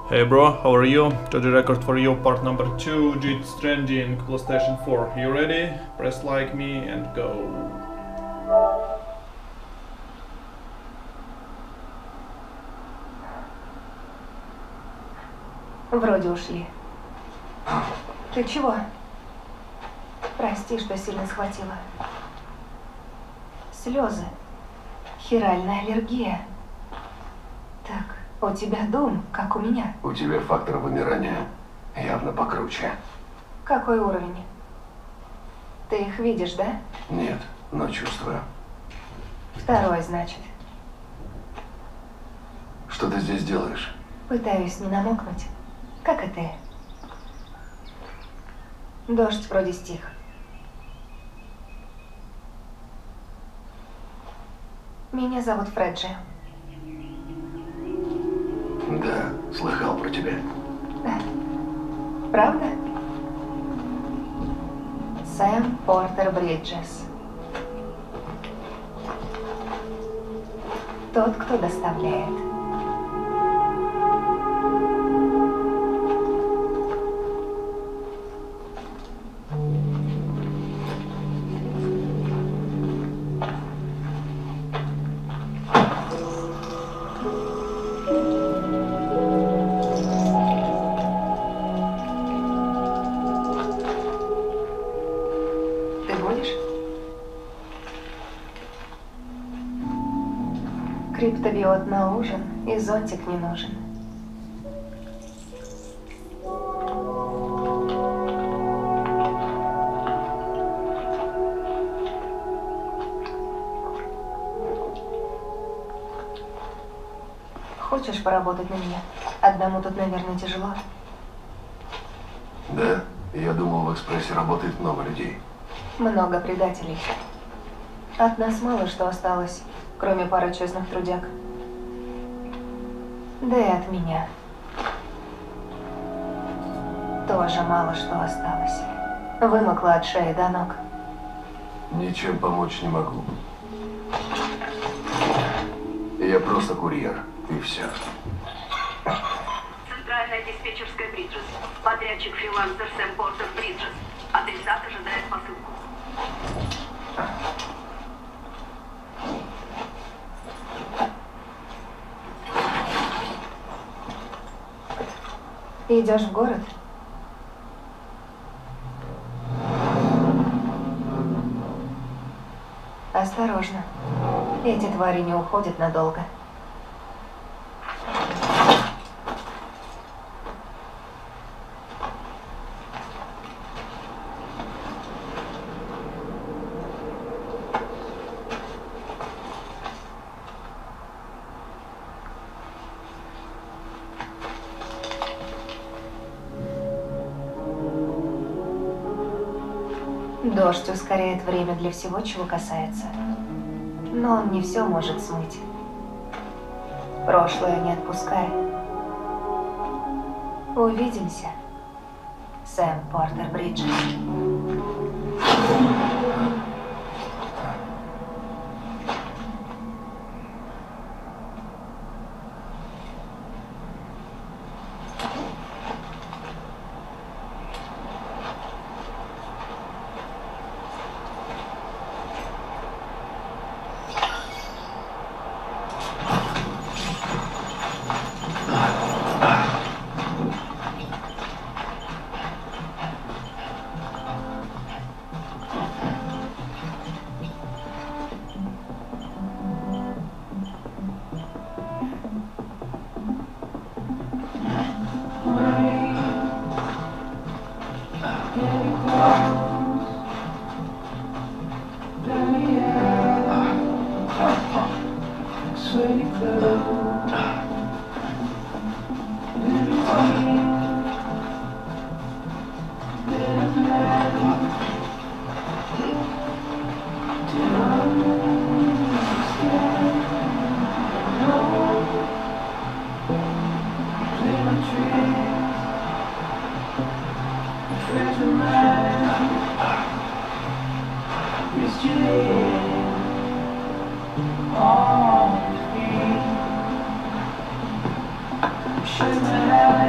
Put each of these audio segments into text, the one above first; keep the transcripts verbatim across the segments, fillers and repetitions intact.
Hey bro, how are you? To the record for you, part number two, Death Stranding, PlayStation four. You ready? Press like me and go. Вроде ушли. Ты чего? Прости, что сильно схватила. Слезы. Хиральная аллергия. Так, у тебя дум, как у меня. У тебя фактор вымирания явно покруче. Какой уровень? Ты их видишь, да? Нет, но чувствую. Второй, значит. Что ты здесь делаешь? Пытаюсь не намокнуть. Как и ты. Дождь вроде стих. Меня зовут Фреджи. Да, слыхал про тебя. Правда? Сэм Портер Бриджес. Тот, кто доставляет. Криптобиот на ужин, и зонтик не нужен. Хочешь поработать на меня? Одному тут, наверное, тяжело. Да, я думал, в экспрессе работает много людей. Много предателей. От нас мало что осталось, кроме пары честных трудяг. Да и от меня тоже мало что осталось. Вымокла от шеи до ног. Ничем помочь не могу. Я просто курьер, и все. Центральная диспетчерская Бриджес. Подрядчик фрилансер Сэм Портер Бриджес. Адресат ожидает посылку. Идешь в город? Осторожно. Эти твари не уходят надолго. Дождь ускоряет время для всего, чего касается. Но он не все может смыть. Прошлое не отпускай. Увидимся, Сэм Портер Бриджес. Shine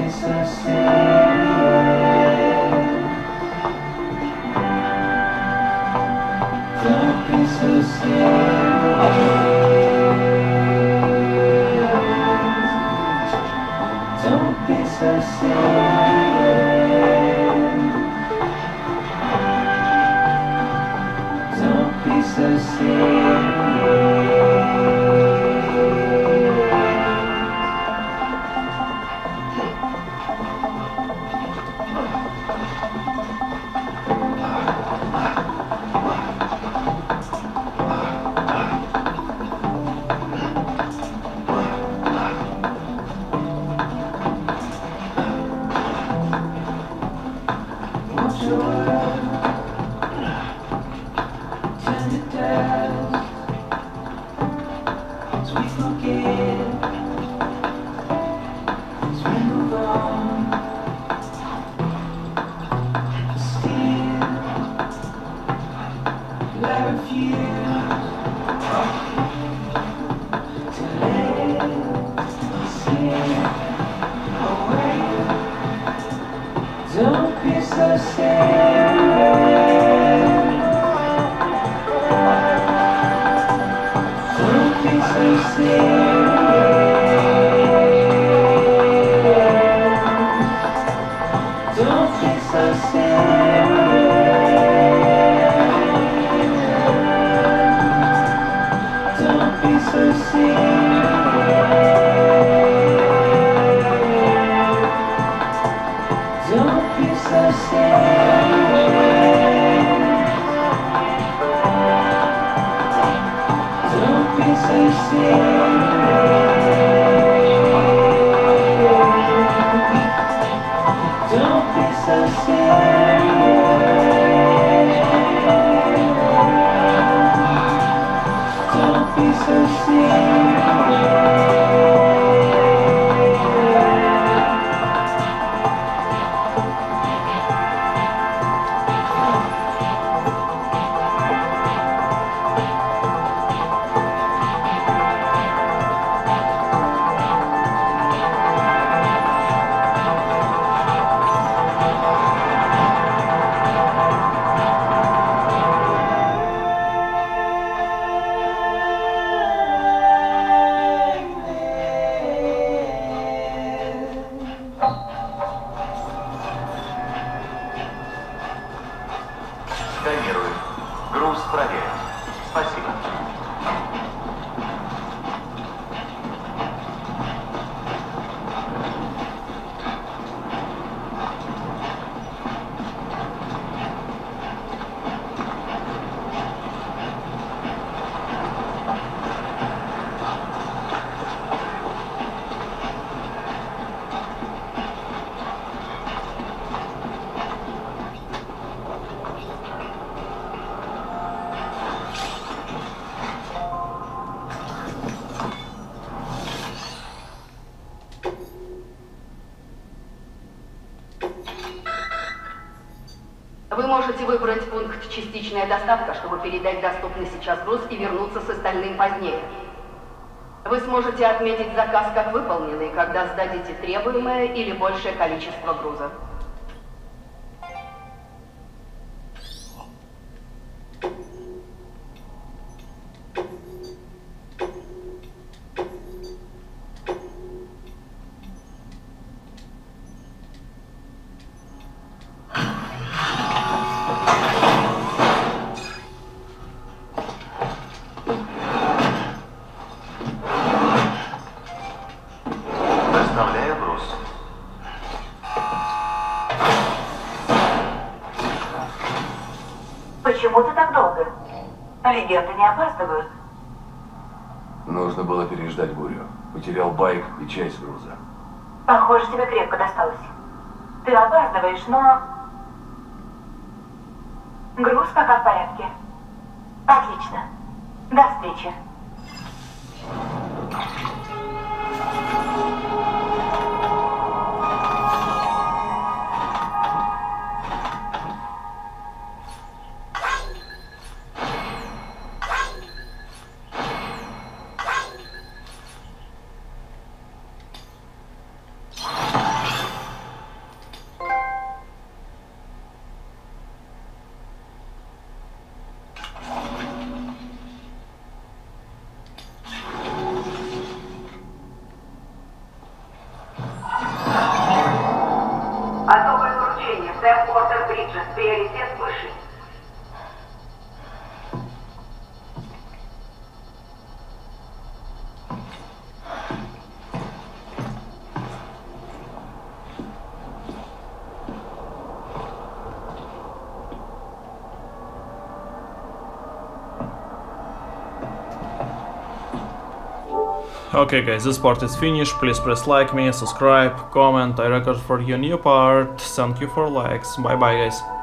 Сканирую. Груз проверен. Спасибо. Вы можете выбрать пункт «Частичная доставка», чтобы передать доступный сейчас груз и вернуться с остальным позднее. Вы сможете отметить заказ как выполненный, когда сдадите требуемое или большее количество груза. Доставляю груз. Почему ты так долго? Легенды не опаздывают. Нужно было переждать бурю. Потерял байк и часть груза. Похоже, тебе крепко досталось. Ты опаздываешь, но... Груз пока в порядке. Отлично. До встречи. Эйджент, приоритет выше. Okay guys, this part is finished. Please press like me, subscribe, comment. I record for you new part. Thank you for likes. Bye bye guys.